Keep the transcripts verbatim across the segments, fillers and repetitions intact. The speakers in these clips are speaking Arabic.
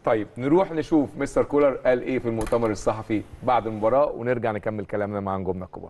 طيب نروح نشوف مستر كولر قال ايه في المؤتمر الصحفي بعد المباراه ونرجع نكمل كلامنا مع نجومنا الكبار.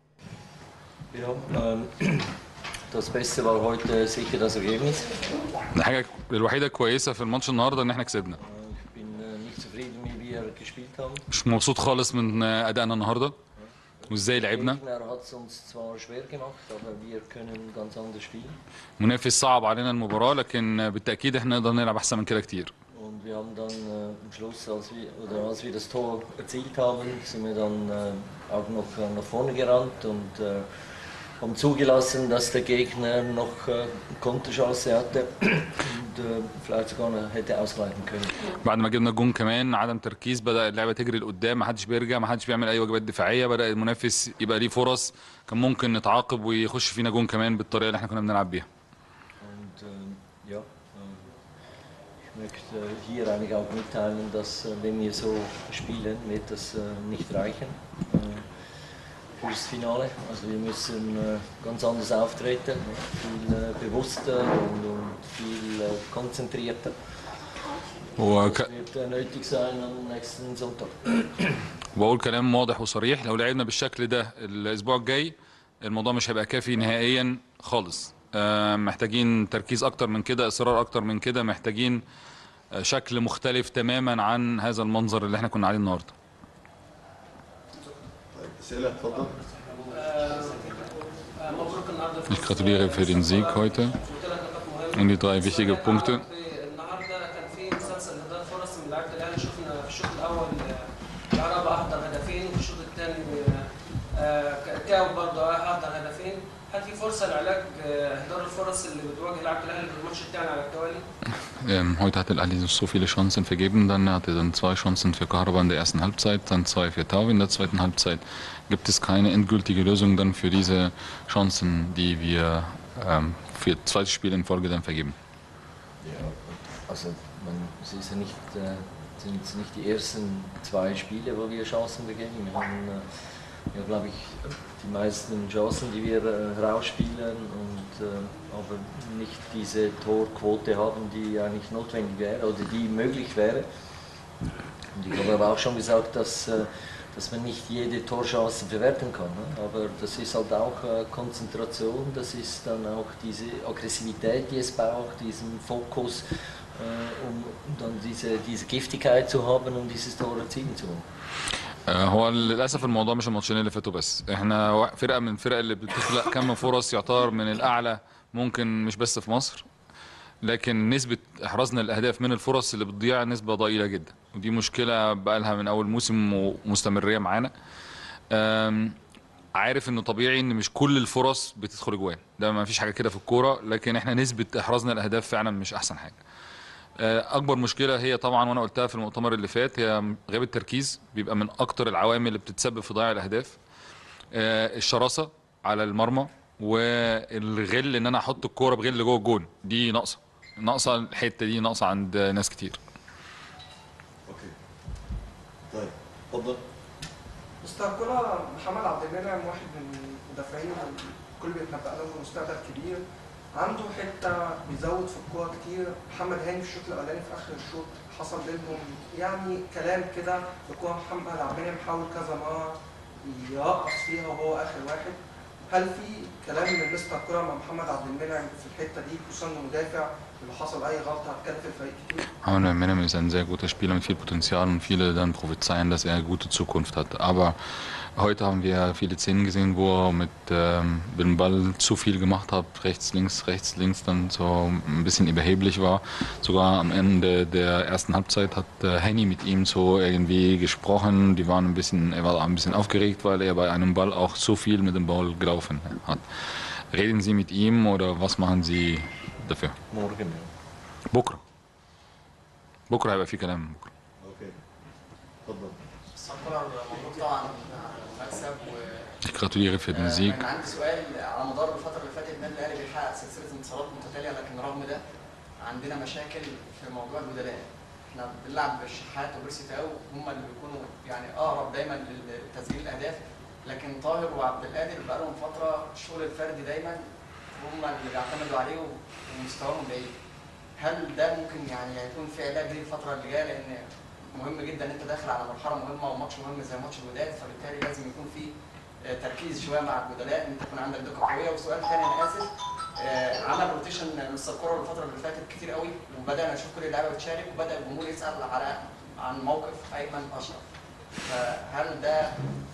Das Beste war heute sicher das Ergebnis. الحاجه الوحيده كويسه في الماتش النهارده ان احنا كسبنا. Ich bin nicht zufrieden, wie wir gespielt haben. مش مبسوط خالص من ادائنا النهارده وازاي لعبنا. Der hat es uns zwar schwer gemacht, aber wir können ganz anders spielen. منافس صعب علينا المباراه لكن بالتاكيد احنا نقدر نلعب احسن من كده كتير. Und wir haben dann äh, am Schluss, als wir, oder als wir das Tor erzielt haben, sind wir dann äh, auch noch äh, nach vorne gerannt und äh, haben zugelassen, dass der Gegner noch äh, Konterchance hatte und äh, vielleicht sogar noch hätte ausgleichen können. بعد ما جبنا الجون كمان عدم تركيز، بدأ اللعبة تجري لقدام، ما حدش بيرجع، ما حدش بيعمل أي واجبات دفاعية، بدأ المنافس يبقى ليه فرص، كان ممكن نتعاقب ويخش فينا جون كمان بالطريقة اللي احنا كنا بنلعب بيها. Und äh, ja, ich möchte hier eigentlich auch mitteilen, dass wenn wir so spielen, wird das äh, nicht reichen. Äh, fürs Finale. Also wir müssen äh, ganz anders auftreten, viel äh, bewusster und, und viel äh, konzentrierter. هو Das wird äh, nötig sein am nächsten Sonntag. بقول كلام واضح وصريح، لو لعبنا بالشكل ده الأسبوع الجاي الموضوع مش هيبقى كافي نهائيا خالص. محتاجين تركيز أكتر من كده، إصرار أكتر من كده، محتاجين شكل مختلف تماما عن هذا المنظر اللي احنا كنا عليه النهارده. Ich gratuliere für den Sieg heute und die drei wichtige Punkte. Ähm, heute hat Al-Ahly so viele Chancen vergeben, dann hatte dann zwei Chancen für Kahraba in der ersten Halbzeit, dann zwei für Tawi in der zweiten Halbzeit. Gibt es keine endgültige Lösung dann für diese Chancen, die wir ähm, für zweites Spiel in Folge dann vergeben? Ja, also man, es ist ja nicht, äh, sind nicht die ersten zwei Spiele, wo wir Chancen begeben. Wir haben äh, ja, glaube ich, die meisten Chancen, die wir äh, rausspielen, und, äh, aber nicht diese Torquote haben, die eigentlich notwendig wäre oder die möglich wäre. Und ich habe aber auch schon gesagt, dass, äh, dass man nicht jede Torchance verwerten kann. Ne? Aber das ist halt auch äh, Konzentration, das ist dann auch diese Aggressivität, die es braucht, diesen Fokus, äh, um dann diese, diese Giftigkeit zu haben, um dieses Tor erzielen zu wollen. هو للاسف الموضوع مش الماتشين اللي فاتوا بس، احنا فرقه من الفرق اللي بتخلق كم فرص يعتبر من الاعلى ممكن مش بس في مصر، لكن نسبه احرازنا الاهداف من الفرص اللي بتضيع نسبه ضئيله جدا، ودي مشكله بقى لها من اول موسم ومستمريه معانا. عارف انه طبيعي ان مش كل الفرص بتدخل جوان، ده ما فيش حاجه كده في الكوره، لكن احنا نسبه احرازنا الاهداف فعلا مش احسن حاجه. اكبر مشكله هي طبعا، وانا قلتها في المؤتمر اللي فات، هي غياب التركيز، بيبقى من اكتر العوامل اللي بتتسبب في ضياع الاهداف. الشراسه على المرمى والغل، ان انا احط الكوره بغل جوه الجون، دي ناقصه ناقصه الحته دي ناقصه عند ناس كتير. اوكي طيب اتفضل. مستر كولر، محمد عبد المنعم واحد من المدافعين الكل بيتنبأ له مستقبل كبير، عنده حته بيزود في الكوره كتير. محمد هاني في الشوط الاولاني في اخر الشوط حصل بينهم يعني كلام كده، الكوره محمد عبد المنعم حاول كذا مره يرقص فيها وهو اخر واحد. هل في كلام من مستر كولر مع محمد عبد المنعم في الحته دي، خصوصا انه مدافع اللي حصل اي غلطه هتكلف الفريق كتير؟ Mohamed Menem ist ein sehr guter Spieler mit viel Potenzial und viele dann prophezeien, dass er eine gute Zukunft hat. Aber heute haben wir viele Szenen gesehen, wo er mit ähm, dem Ball zu viel gemacht hat, rechts, links, rechts, links, dann so ein bisschen überheblich war. Sogar am Ende der ersten Halbzeit hat äh, Henny mit ihm so irgendwie gesprochen. Die waren ein bisschen, er war ein bisschen aufgeregt, weil er bei einem Ball auch so viel mit dem Ball gelaufen hat. Reden Sie mit ihm oder was machen Sie dafür? Morgen. بكره بكره هيبقى في كلام بكره. اوكي اتفضل. مبروك طبعا مكسب و Ich gratuliere für den Sieg. انا عندي سؤال. على مدار الفتره اللي فاتت النادي الاهلي بيحقق سلسله انتصارات متتاليه، لكن رغم ده عندنا مشاكل في موضوع البدلاء. احنا بنلعب بالشحات وبيرسي تاو، هم اللي بيكونوا يعني اقرب دايما لتسجيل الاهداف، لكن طاهر وعبد القادر بقى لهم فتره الشغل الفردي دايما هم اللي بيعتمدوا عليه ومستواهم بعيد. هل ده ممكن يعني هيكون في علاج ليه الفتره اللي جايه؟ لان مهم جدا ان انت داخل على مرحله مهمه وماتش مهم زي ماتش الوداد، فبالتالي لازم يكون في تركيز شويه مع البدلاء، ان انت يكون عندك دقه قويه. وسؤال ثاني انا اسف، عمل روتيشن مستر كولر الفتره اللي فاتت كتير قوي، وبدانا نشوف كل اللعيبه بتشارك، وبدا الجمهور يسال على عن موقف ايمن اشرف، فهل ده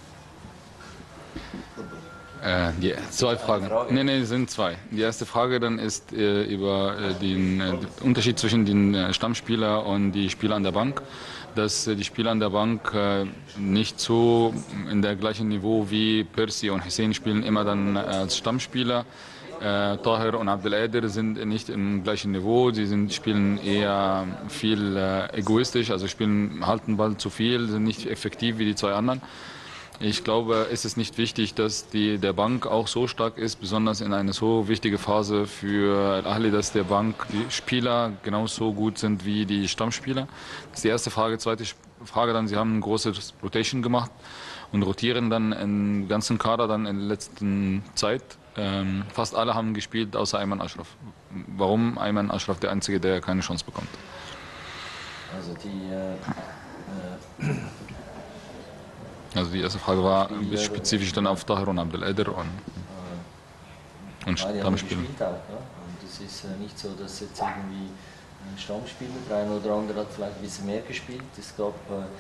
Äh, die, zwei Fragen. Frage. Nee, nee, sind zwei. Die erste Frage dann ist äh, über äh, den, äh, den Unterschied zwischen den äh, Stammspieler und die Spieler an der Bank. Dass äh, die Spieler an der Bank äh, nicht so in der gleichen Niveau wie Percy und Hussein spielen immer dann äh, als Stammspieler. Äh, Tahir und Abdeladir sind nicht im gleichen Niveau. Sie sind, spielen eher viel äh, egoistisch, also spielen, halten Ball zu viel, sind nicht effektiv wie die zwei anderen. Ich glaube, es ist nicht wichtig, dass die, der Bank auch so stark ist, besonders in einer so wichtigen Phase für Al-Ahli, dass der Bank die Spieler genauso gut sind wie die Stammspieler. Das ist die erste Frage. Zweite Frage dann, Sie haben eine große Rotation gemacht und rotieren dann im ganzen Kader dann in der letzten Zeit. Ähm, fast alle haben gespielt, außer Ayman Ashraf. Warum Ayman Ashraf der Einzige, der keine Chance bekommt? Also die äh, äh, Also die erste Frage war ein bisschen spezifisch dann auf Tahir und Abdeladir und, und beide haben Stammspieler. gespielt auch. Ja? Und es ist äh, nicht so, dass jetzt irgendwie ein Stammspieler, der eine oder andere hat vielleicht ein bisschen mehr gespielt. Es gab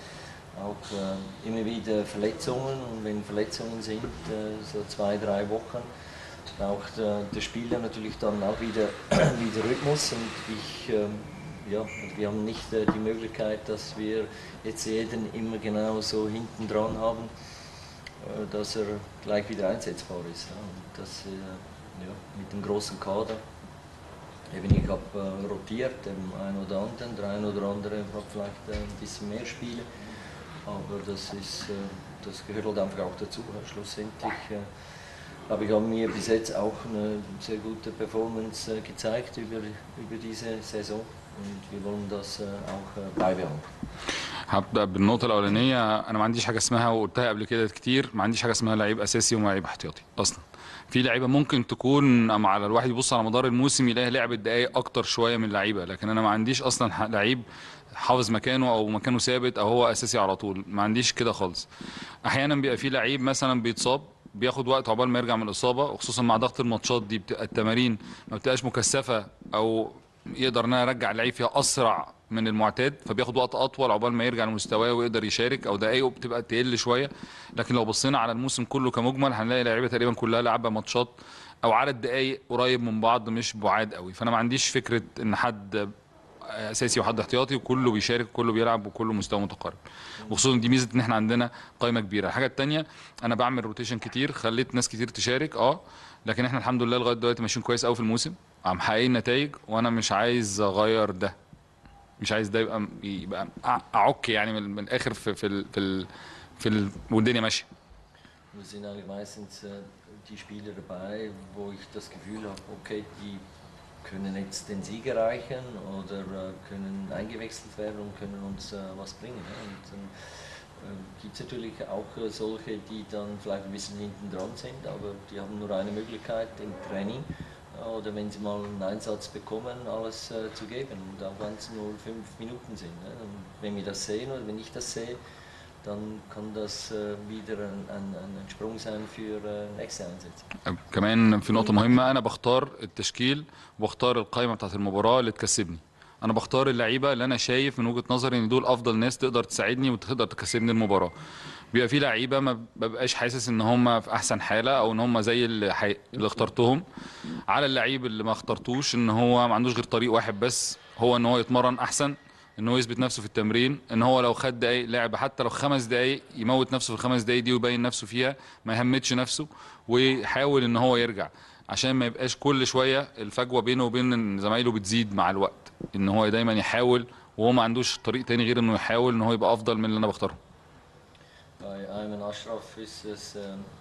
äh, auch äh, immer wieder Verletzungen, und wenn Verletzungen sind, äh, so zwei, drei Wochen, braucht äh, der Spieler natürlich dann auch wieder, wieder Rhythmus. Und ich, äh, ja, wir haben nicht äh, die Möglichkeit, dass wir jetzt jeden immer genau so hinten dran haben, äh, dass er gleich wieder einsetzbar ist. Ja. Und das äh, ja, mit dem großen Kader. Eben, ich habe äh, rotiert, dem einen oder anderen, der eine oder andere hat vielleicht äh, ein bisschen mehr Spiele, aber das, ist, äh, das gehört halt einfach auch dazu. Ja. Schlussendlich äh, aber ich habe mir bis jetzt auch eine sehr gute Performance äh, gezeigt über, über diese Saison. Und wir wollen das auch beibehalten. هبدأ بالنقطة الأولانية. أنا ما عنديش حاجة اسمها، وقلتها قبل كده كتير، ما عنديش حاجة اسمها لعيب أساسي ولاعيب احتياطي أصلا. في لعيبة ممكن تكون أما على الواحد يبص على مدار الموسم يلاقي لعبة دقايق أكتر شوية من لعيبة، لكن أنا ما عنديش أصلا لعيب حافظ مكانه أو مكانه ثابت أو هو أساسي على طول، ما عنديش كده خالص. أحيانا بيبقى في لعيب مثلا بيتصاب، بياخد وقت عقبال ما يرجع من الإصابة، وخصوصا مع ضغط الماتشات دي بتبقى التمارين ما بتبقاش مكثفة، أو يقدر ان انا ارجع اللعيب فيها اسرع من المعتاد، فبياخد وقت اطول عقبال ما يرجع لمستواه ويقدر يشارك، او دقايقه بتبقى تقل شويه. لكن لو بصينا على الموسم كله كمجمل هنلاقي لعيبه تقريبا كلها لعبه ماتشات او عدد دقايق قريب من بعض، مش بعاد قوي. فانا ما عنديش فكره ان حد اساسي وحد احتياطي، وكله بيشارك وكله بيلعب وكله مستوى متقارب، وخصوصا دي ميزه ان احنا عندنا قائمه كبيره. الحاجه الثانيه، انا بعمل روتيشن كتير، خليت ناس كتير تشارك اه لكن احنا الحمد لله لغايه دلوقتي ماشيين كويس قوي في الموسم، عم محققين نتائج، وانا مش عايز اغير ده، مش عايز ده يبقى يبقى اعك يعني من, من الاخر في في ال في ال في ال والدنيا ماشيه. Wir sind eigentlich meistens äh, die Spieler dabei, wo ich das Gefühl habe, okay, die können jetzt den Sieg erreichen oder äh, können eingewechselt werden und können uns äh, was bringen. Ja? Und dann äh, gibt es natürlich auch äh, solche, die dann vielleicht ein bisschen hinten dran sind, aber die haben nur eine Möglichkeit im Training äh, oder wenn sie mal einen Einsatz bekommen, alles äh, zu geben, und auch wenn es nur fünf Minuten sind. Ja? Und wenn wir das sehen oder wenn ich das sehe, dann kann das äh, wieder ein, ein, ein Sprung sein für äh, nächste Einsätze. كمان في نقطة مهمة، أنا بختار التشكيل وبختار القائمة بتاعت المباراة اللي تكسبني. أنا بختار اللعيبة اللي أنا شايف من وجهة نظري إن دول أفضل ناس تقدر تساعدني وتقدر تكسبني المباراة. بيبقى في لعيبة ما ببقاش حاسس إن هم في أحسن حالة أو إن هم زي اللي, حي... اللي اخترتهم. على اللعيب اللي ما اخترتوش إن هو ما عندوش غير طريق واحد بس، هو إن هو يتمرن أحسن، ان هو يثبت نفسه في التمرين، ان هو لو خد دقايق لعب حتى لو خمس دقايق يموت نفسه في الخمس دقايق دي ويبين نفسه فيها، ما يهمتش نفسه ويحاول ان هو يرجع، عشان ما يبقاش كل شويه الفجوه بينه وبين زمايله بتزيد مع الوقت. ان هو دايما يحاول وهو ما عندوش طريق تاني غير انه يحاول ان هو يبقى افضل من اللي انا بختاره. Bei Ayman Ashraf ist es äh,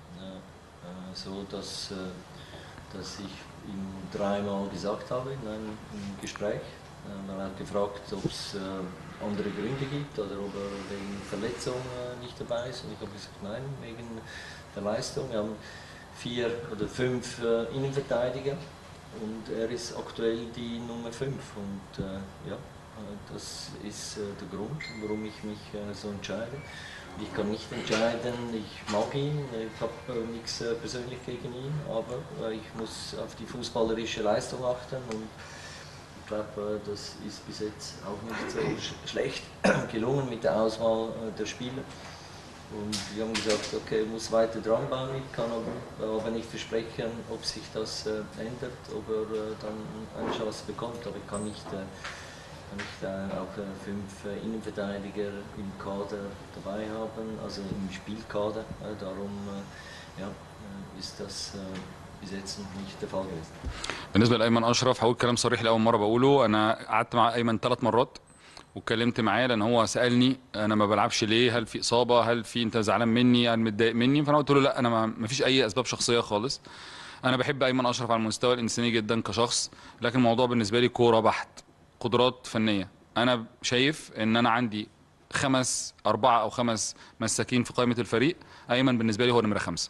äh, so, dass, äh, dass ich ihm dreimal gesagt habe in einem Gespräch. Man hat gefragt, ob es äh, andere Gründe gibt oder ob er wegen Verletzung äh, nicht dabei ist. Und ich habe gesagt, nein, wegen der Leistung. Wir haben vier oder fünf äh, Innenverteidiger und er ist aktuell die Nummer fünf. Und äh, ja, das ist äh, der Grund, warum ich mich äh, so entscheide. Ich kann nicht entscheiden, ich mag ihn, ich habe äh, nichts äh, persönlich gegen ihn, aber äh, ich muss auf die fußballerische Leistung achten und ich glaube, äh, das ist bis jetzt auch nicht so sch schlecht gelungen mit der Auswahl äh, der Spieler. Und wir haben gesagt, okay, ich muss weiter dran bauen, ich kann aber, aber nicht versprechen, ob sich das äh, ändert, ob er äh, dann eine Chance bekommt, aber ich kann nicht äh, nicht äh, auch äh, fünf äh, Innenverteidiger im Kader dabei haben, also im Spielkader. Äh, darum äh, ja, äh, ist das äh, bis jetzt noch nicht der Fall gewesen. بالنسبه لايمن اشرف هقول كلام صريح لاول مره بقوله. انا قعدت مع ايمن ثلاث مرات واتكلمت معاه لان هو سالني انا ما بلعبش ليه، هل في اصابه، هل في انت زعلان مني، هل متضايق مني، فانا قلت له لا، انا ما فيش اي اسباب شخصيه خالص. انا بحب ايمن اشرف على المستوى الانساني جدا كشخص، لكن الموضوع بالنسبه لي كوره بحت، قدرات فنيه. انا شايف ان انا عندي خمس اربعه او خمس مساكين في قائمه الفريق، ايمن بالنسبه لي هو نمره خمسه.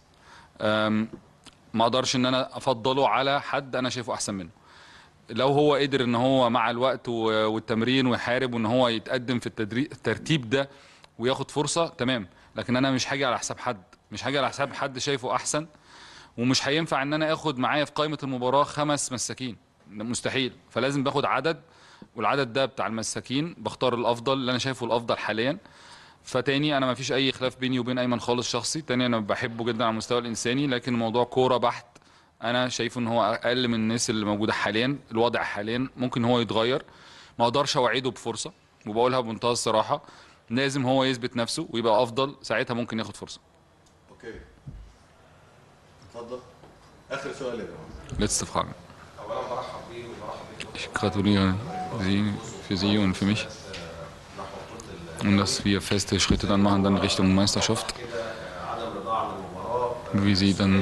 ما اقدرش ان انا افضله على حد انا شايفه احسن منه. لو هو قدر ان هو مع الوقت والتمرين ويحارب وان هو يتقدم في الترتيب ده وياخد فرصه تمام، لكن انا مش هاجي على حساب حد، مش هاجي على حساب حد شايفه احسن، ومش هينفع ان انا اخد معايا في قائمه المباراه خمس مساكين، مستحيل. فلازم باخد عدد، والعدد ده بتاع المساكين بختار الافضل اللي انا شايفه الافضل حاليا. فتاني انا ما فيش اي خلاف بيني وبين ايمن خالص شخصي، تاني انا بحبه جدا على المستوى الانساني، لكن الموضوع كوره بحت. انا شايفه ان هو اقل من الناس اللي موجوده حاليا، الوضع حاليا ممكن هو يتغير، ما اقدرش اوعده بفرصه، وبقولها بمنتهى الصراحه، لازم هو يثبت نفسه ويبقى افضل، ساعتها ممكن ياخد فرصه. اوكي اتفضل اخر سؤال يا جماعه. letzte Frage. اولا برحب بيه وبرحب بيك. Ich gratuliere Sie, für Sie und für mich. Und dass wir feste Schritte dann machen, dann Richtung Meisterschaft. Wie Sie dann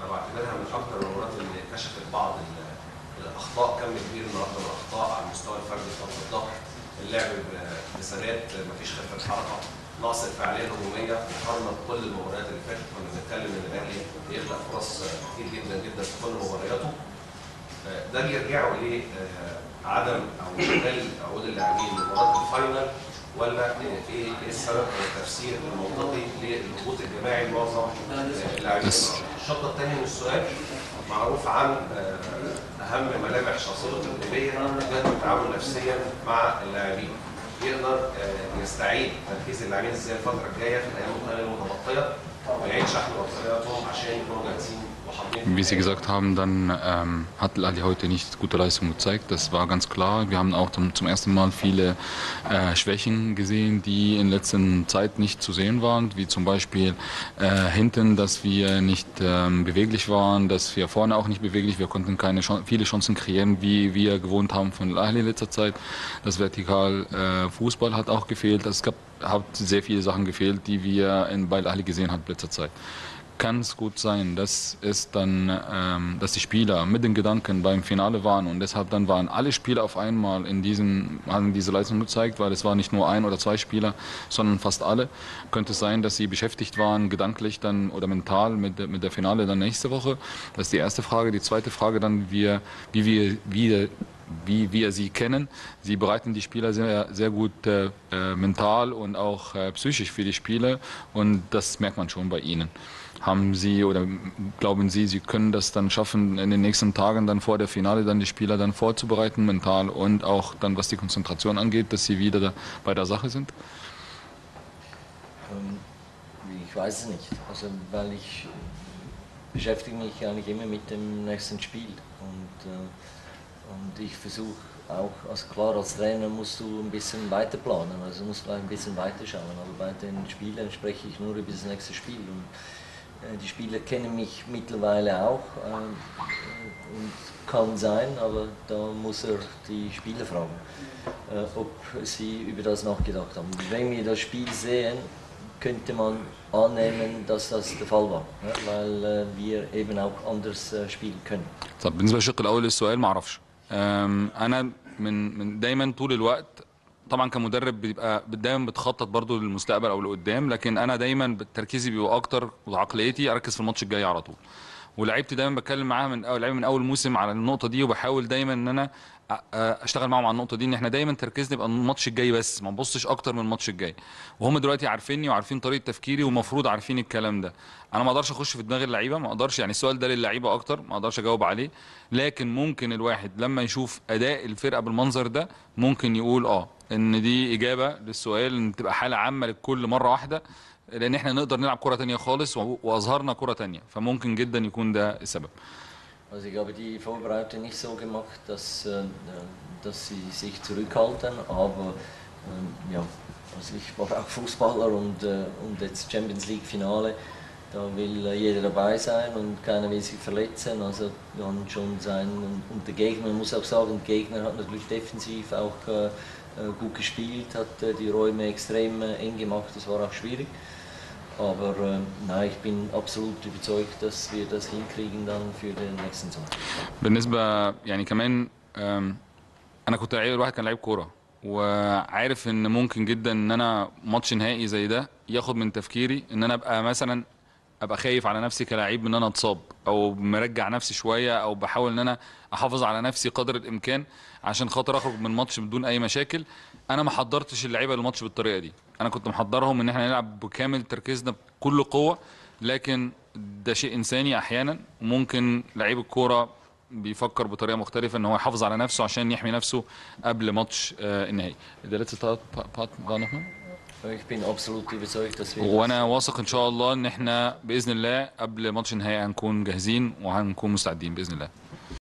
اللعب بثبات، مفيش خفه حركه، ناقص الفعاليه الهجوميه مقارنه بكل المباريات اللي فاتت. كنا بنتكلم ان الاهلي بيخلق فرص كتير جدا جدا في كل مبارياته. ده بيرجعوا لعدم او اقلال عقود اللاعبين لمباراه الفاينل، ولا ايه ايه السبب والتفسير المنطقي للهبوط الجماعي لمعظم اللاعبين؟ الشق الثاني من السؤال، معروف عن اهم ملامح شخصيته التدريبيه انه التعامل نفسيا مع اللاعبين. يقدر يستعيد تركيز اللاعبين ازاي الفتره الجايه في الايام القليله المتبقيه ويعيد شحن بطارياتهم عشان يكونوا جاهزين. Wie Sie gesagt haben, dann ähm, hat Al-Ahly heute nicht gute Leistung gezeigt. Das war ganz klar. Wir haben auch zum, zum ersten Mal viele äh, Schwächen gesehen, die in letzter Zeit nicht zu sehen waren. Wie zum Beispiel äh, hinten, dass wir nicht ähm, beweglich waren, dass wir vorne auch nicht beweglich. Wir konnten keine Ch viele Chancen kreieren, wie wir gewohnt haben von Al-Ahly in letzter Zeit. Das Vertikal äh, Fußball hat auch gefehlt. Es gab, hat sehr viele Sachen gefehlt, die wir in, bei Al-Ahly gesehen haben in letzter Zeit. Kann es gut sein, dass es dann, ähm, dass die Spieler mit den Gedanken beim Finale waren und deshalb dann waren alle Spieler auf einmal in diesen, haben diese Leistung gezeigt, weil es war nicht nur ein oder zwei Spieler, sondern fast alle. Könnte es sein, dass sie beschäftigt waren, gedanklich dann oder mental mit, mit der Finale dann nächste Woche? Das ist die erste Frage. Die zweite Frage dann, wir, wie wir, wie, wie wir sie kennen. Sie bereiten die Spieler sehr, sehr gut äh, mental und auch äh, psychisch für die Spiele und das merkt man schon bei ihnen. Haben Sie oder glauben Sie, Sie können das dann schaffen, in den nächsten Tagen dann vor der Finale dann die Spieler dann vorzubereiten, mental und auch dann was die Konzentration angeht, dass sie wieder da bei der Sache sind? Ähm, ich weiß es nicht, also weil ich beschäftige mich eigentlich immer mit dem nächsten Spiel und, äh, und ich versuche auch, also klar als Trainer musst du ein bisschen weiter planen, also musst du ein bisschen weiter schauen, aber bei den Spielern spreche ich nur über das nächste Spiel. Und die Spieler kennen mich mittlerweile auch äh, und kann sein, aber da muss er die Spieler fragen, äh, ob sie über das nachgedacht haben. Wenn wir das Spiel sehen, könnte man annehmen, dass das der Fall war, ja, weil äh, wir eben auch anders äh, spielen können. طب بالنسبة للشق الأول للسؤال ما أعرفش. أنا من من دايما طول الوقت طبعا كمدرب بيبقى دايما بتخطط برضو للمستقبل او لقدام، لكن انا دايما تركيزي بيبقى اكتر وعقليتي اركز في الماتش الجاي على طول. ولعيبتي دايما بتكلم معاها من اول لعيبه من اول موسم على النقطه دي، وبحاول دايما ان انا أ- اشتغل معاهم على النقطه دي، ان احنا دايما تركيزنا يبقى الماتش الجاي بس، ما نبصش اكتر من الماتش الجاي. وهم دلوقتي عارفيني وعارفين طريقه تفكيري ومفروض عارفين الكلام ده. انا ما اقدرش اخش في دماغ اللعيبه، ما اقدرش، يعني السؤال ده للعيبه اكتر، ما اقدرش اجاوب عليه. لكن ممكن الواحد لما يشوف اداء الفرقه بالمنظر ده ممكن يقول اه ان دي اجابه للسؤال، ان تبقى حاله عامه للكل مره واحده، لان احنا نقدر نلعب كره تانية خالص و- واظهرنا كره تانية، فممكن جدا يكون ده السبب. Also ich habe die Vorbereitung nicht so gemacht, dass, äh, dass sie sich zurückhalten, aber ähm, ja, also ich war auch Fußballer und, äh, und jetzt Champions League Finale, da will äh, jeder dabei sein und keiner will sich verletzen, also man schon sein, und der Gegner, man muss auch sagen, der Gegner hat natürlich defensiv auch äh, äh, gut gespielt, hat äh, die Räume extrem äh, eng gemacht, das war auch schwierig. Aber äh, nein, ich bin absolut überzeugt, dass wir das hinkriegen dann für den nächsten Sommer. بالنسبه يعني كمان أم، انا كنت لعيب، الواحد كان لعيب كوره، وعارف ان ممكن جدا ان انا ماتش نهائي زي ده ياخد من تفكيري ان انا ابقى مثلا ابقى خايف على نفسي كلاعب ان انا اتصاب، او مرجع نفسي شويه، او بحاول ان انا احافظ على نفسي قدر الامكان عشان خاطر اخرج من ماتش بدون اي مشاكل. انا ما حضرتش اللعيبه للماتش بالطريقه دي، انا كنت محضرهم ان احنا نلعب بكامل تركيزنا بكل قوه، لكن ده شيء انساني احيانا، وممكن لعيب الكوره بيفكر بطريقه مختلفه ان هو يحافظ على نفسه عشان يحمي نفسه قبل ماتش آه، النهائي. ده letzte Part war nochmal. Ich bin absolut überzeugt, dass wir وانا واثق ان شاء الله ان احنا باذن الله قبل ماتش النهائي هنكون جاهزين وهنكون مستعدين باذن الله.